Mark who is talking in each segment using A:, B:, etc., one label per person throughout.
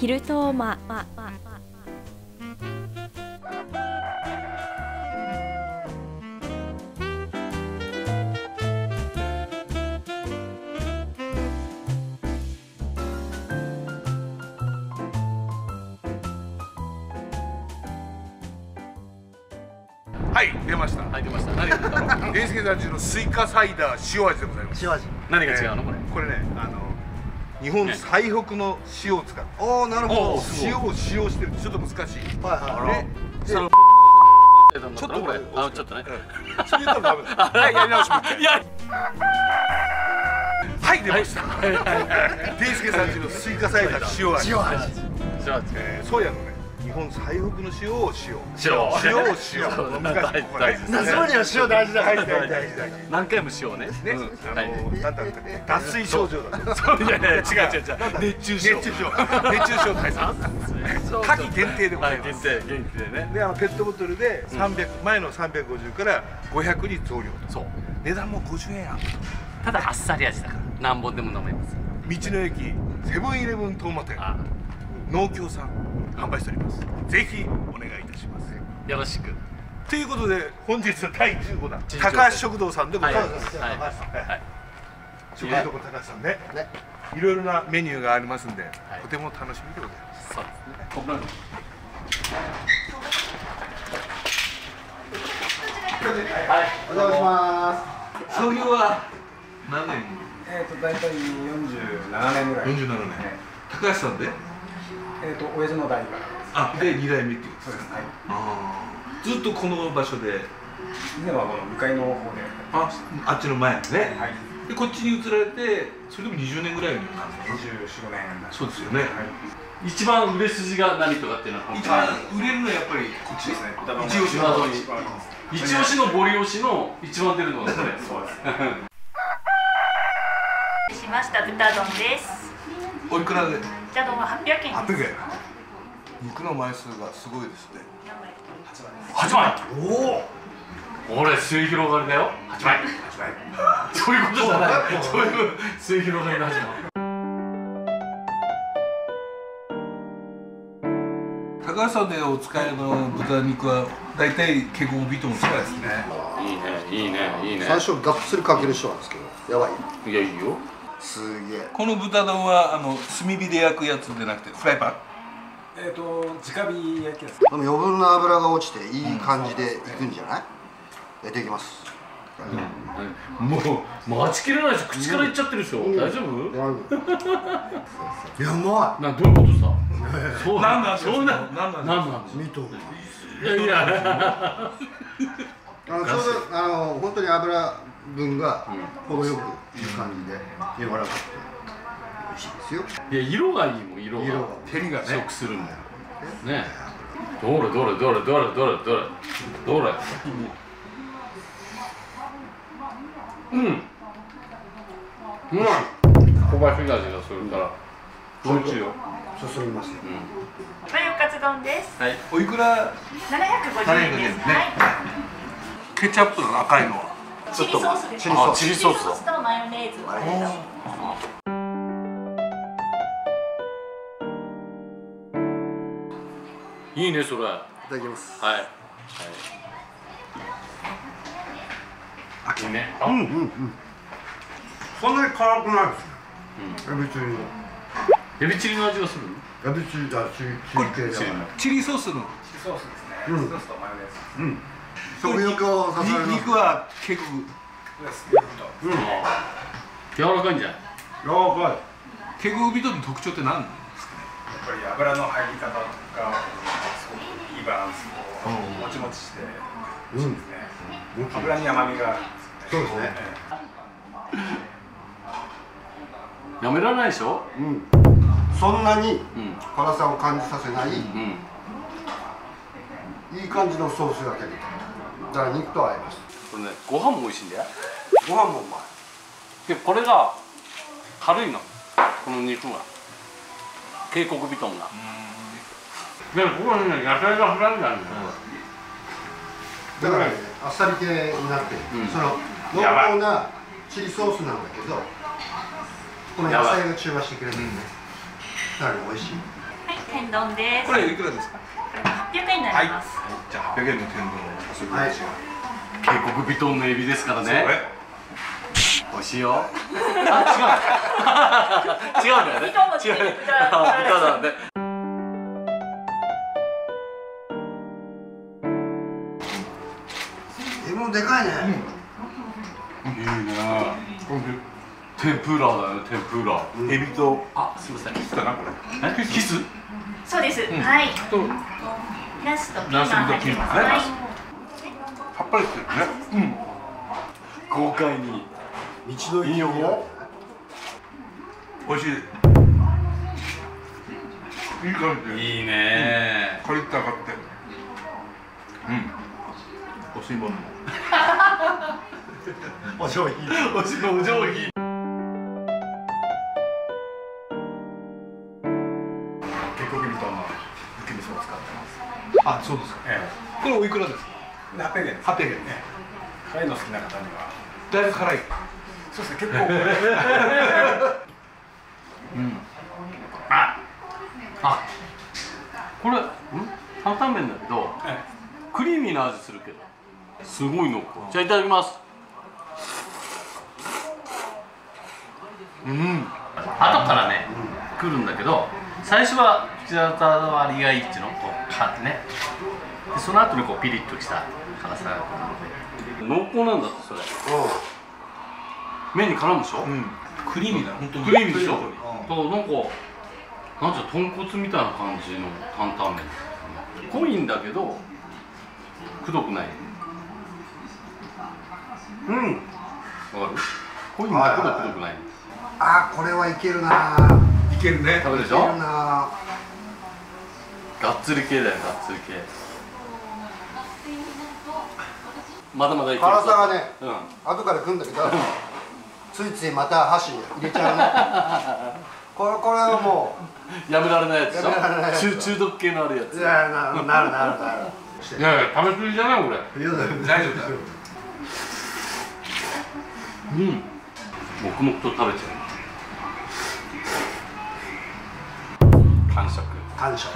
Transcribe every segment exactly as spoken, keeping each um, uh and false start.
A: 昼とまままま
B: はい、出ました。
C: はい、出ました。何が出たの？
B: デイスケさんちのスイカサイダー塩味でございます。
D: 塩味。
C: 何が違うのこれ？
B: これね、あの日本最北の塩を使う。
D: おお、なるほど。
B: 塩を使用してる。ちょっと難しい。
D: はいはい。
C: そのちょっとこれ、あ、ちょっとね。
B: ちょっと言ったらダメだ。はい、やり直します。いや。はい、出ました。デイスケさんちのスイカサイダー塩味。
D: 塩味。
C: 塩味。
B: そうやのね。日本最北の塩を塩。
C: 塩。
B: 塩を塩。難しい。
C: 大事。
D: 夏場には塩大事だ。
B: 大事大事大事。
C: 何回も塩ね。
B: ね。あのなんだって脱水症状だ。
C: そういやいや違う違う違う。熱中症。
B: 熱中症。熱中症対策。夏季限定でございます。
C: 限定限定でね。
B: で、あのペットボトルで三百前の三百五十から五百に増量。そう。値段も五十円や。
C: ただあっさり味だから何本でも飲めます。
B: 道の駅セブンイレブントーマ店農協さん販売しております。ぜひお願いいたします。
C: よろしく。
B: ということで本日のだいじゅうごだん高橋食堂さんでございます。
C: はいはい。
B: 食堂高橋さんね。いろいろなメニューがありますんで、とても楽しみでございます。
C: そうですね。
D: はい、お邪魔します。
B: 創業は何年？
E: えっと大体よんじゅうななねんぐらい。
B: よんじゅうななねん。高橋さんで？
E: えっと親父の代から。
B: あ、でにだいめっていう。
E: そうですね。
B: ああ。ずっとこの場所で。
E: 以前はこの向かいの方で。
B: あ、あっちの前ね。
E: はい。
B: でこっちに移られて、それでもにじゅうねんぐらいになるんですか？
E: にじゅうよん、ごねん。
B: そうですよね。
C: 一番売れ筋が何とかっていうのは
B: 一番売れるのはやっぱりこっちですね。
E: 一押しの
C: 一押しのボリ押しの一番出るのがこれ。
E: そうです。
F: しました豚丼です。
B: おいくらで？
F: 豚丼ははっぴゃくえん。
B: はっぴゃくえん。肉の枚数がすごいですね。
C: はちまい。
B: おお。
C: 俺末広がりだよ。はちまい。はちまい。そういうことじゃない。そういう末広がりのはちまい。
B: 高橋さんでお使いの豚肉は大体ケゴビトン使いですね。
C: いいね、いいね、いいね。
D: 最初がっつりかける人なんですけど、やばい。
C: いや、いいよ。
D: すげえ。
B: この豚丼はあの炭火で焼くやつじゃなくてフライパン？
E: えっと直火焼きです。
D: でも余分な油が落ちていい感じでいくんじゃない？やっていきます。
C: もう待ちきれないし、口からいっちゃってるでしょ。大丈夫？
D: いや、うま
C: な、どういうことさ。そう
B: なんなんですか？
C: そんな、
B: なんなんですか？
C: なんなんですか？
D: い。ミト。
C: いやいや。
D: あのちょうどあの本当に油分が程よくいい感じで柔らかくて美味しいですよ。
C: いや、色がいいもん、色が。
D: 色が
B: 照りがね。
C: 食するんだよ。ね。どれどれどれどれどれどれどれ。うん。うまい。小林味がするから。美味しいよ。
D: そそりますよ。
F: マヨカツ丼です。
C: はい。
B: おいくら？
F: ななひゃくごじゅうえんです。はい。
B: ケチャップの赤いのは？
F: チリソースです。
D: チリソース
F: チリソースとマヨネーズを入れた。
C: いいね、それ。はい。
D: いただきます。
C: はい。いいね。
D: うんうんうん。そんなに辛くないですね。エビチリの。
C: エビチリの味がする。
D: エビチリだ、チリチリ系じゃない。
B: チリソースの。
E: ソースですね。ソースとマヨネーズ。
D: うん。食欲をさせる。
B: 肉は結構。
D: うん。
C: 柔らかいんじゃない。
D: 柔らかい。
B: ケゴビトの特徴って何？
E: やっぱり油の入り方がすごくいいバランスともちもちして美味しいですね。油に甘みがある。
D: そうですね。
C: やめられないでしょ。
D: うん。そんなに辛さを感じさせない、
C: うん。
D: いい感じのソースが出てきた。だから肉と合います。
C: これね、ご飯も美味しいんだよ。
D: ご飯もうまい。
C: で、これが軽いの。この肉が。渓谷ビトンが。でもここにね、野菜がフライなんだよ。
D: だからね、あっさり系になってる。その濃厚なチリソースなんだけど、この野菜が中和してくれるんで、だから美味しい。
F: はい、 天丼です。
B: これいくらですか？
F: はっぴゃくえんにな
B: はい
F: ります。
B: じゃあはっぴゃくえんの天丼を早速
D: はい
B: 私が
C: 渓谷ビトンのエビですからね。
B: え
C: 美味しいよ。あ、違う。違うんだよね。
F: ビトンの
C: 違う。
F: 豚
C: あ、豚なんで。
D: エビもでかいね。
C: いいね。天ぷらだよ、天ぷら。
B: エビと
C: あ、すみません。
B: キスだなこれ。
C: え、キス？
F: そうです。
B: ん
F: はい。
B: と
F: ナスとピーマン入ってます。
B: ナスとピーマンね
F: はい。
B: さっぱりしてるね。
C: 豪快に。
D: 道の駅にある。
B: 美味しい。いい感じで。
C: いいね。
B: カリッと揚がって。うん。お吸い物も。
D: お上品。
C: おしお上品。
E: 結構ビトンの肉味噌を使ってます。
B: あ、そうですか。
E: え
B: これおいくらですか？
E: え、はっぴゃくえんです。
B: はっぴゃくえん。
E: 辛いの好きな方には。
B: だいぶ辛い。
E: そうですね、結構。
C: あ、あ、これ、ん？担々麺だけど、クリーミーな味するけど、すごい濃厚。じゃあいただきます。うん。後からね、来るんだけど、最初は口当たりがいいっていうの、こうかね。でその後にこうピリッときた辛さが来るので、濃厚なんだってそれ。麺に絡むでしょ？
B: うん。クリーミーだ。本当に。
C: クリーミーでしょ？
B: うん
C: そうなんかなんじゃ豚骨みたいな感じの担々麺。濃いんだけどくどくない。
B: うん。
C: わかる？濃いんだけどくどくない。
D: あ、これはいけるな。
B: いけるね。
C: 食べるでしょ？
D: いけるな。
C: がっつり系だよ、がっつり系。まだまだいける。
D: 辛さがね、
C: うん。
D: 後から来るんだけど、ついついまた箸に入れちゃうね。これこれはも
C: やめられないやつでしょ？
D: やめられないやつ
C: 中中毒系のあるやつ。
D: う、いやなるなるなるなる。
C: いやいや食べ過ぎじゃないこれ。
D: いやだよ
B: 大丈夫だ。
C: うん。黙々と食べちゃう。完食。
D: 感謝。
B: あ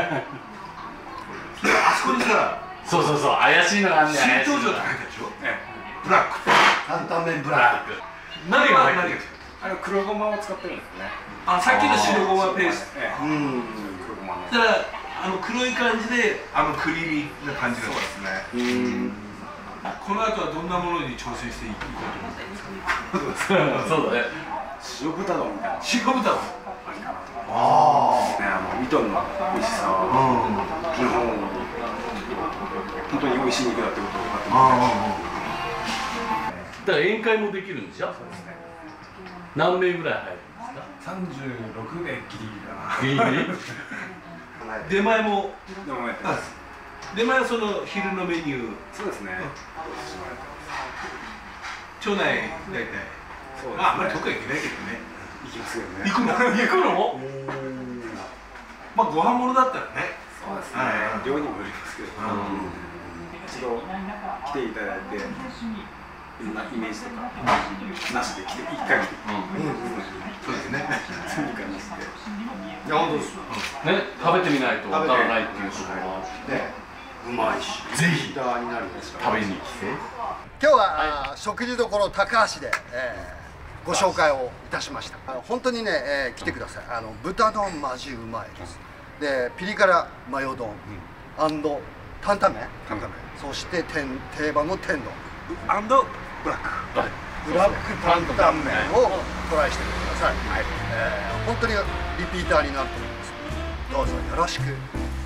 B: そこにさ、
C: そうそうそう、怪しいのがあんねん。
B: 新
C: 怪しいのが
B: 登場って書いてあるでしょ。ブラック。
D: 担々麺ブラック。
C: 何が入ってる？
E: あの黒ごまを使ってるんですね。
B: あ、さっきの白ごまペースト。
E: ええ、
D: うん。
E: 黒ごまの。
B: だからあの黒い感じであのクリーミーな感じがしますね。この後はどんなものに挑戦していこうと思ってますか？
C: そうだね。
E: 塩豚丼みたいな。
B: 白豚の。
D: あ
E: ね、あのミトンの美味しさを、
D: あ。うん。
E: 日本本当に美味しい肉だってことを分かってもらって。
C: だから宴会もできるんでしょ？何名ぐらい入るんですか？
E: 三十六名ギリギリだな。
C: ギリギリ？
B: 出前も
E: でもやってます。
B: 出前はその昼のメニュー。
E: そうですね。
B: 町内大体。
E: そうですね。
B: まああんまりどっか行けないけどね。
E: 行きますよね。
B: 行くの？行くの？まあご飯物だったらね。
E: そうですね。量にもよりますけど。一度来ていただいて、いろんなイメージとかなしで来て一回来て、
B: そうですね。
E: 何かなしで。
D: いや本当です。
C: ね、食べてみないとわからないっていうところは
D: ね、うまいし。
C: ぜひ
D: リーダーになるんですから。
C: 食べに来て。
D: 今日は、あー食事処高橋で、えーご紹介をいたしました。あの本当にね、えー来てください。あの豚丼マジうまいです。でピリ辛マヨ丼、アンド担々麺、
B: 担々麺。
D: そして天定番の天丼、
B: アンドブラック。
D: ブラック担々麺をトライしてみてください。えー本当にリピーターになると思います。どうぞよろしく。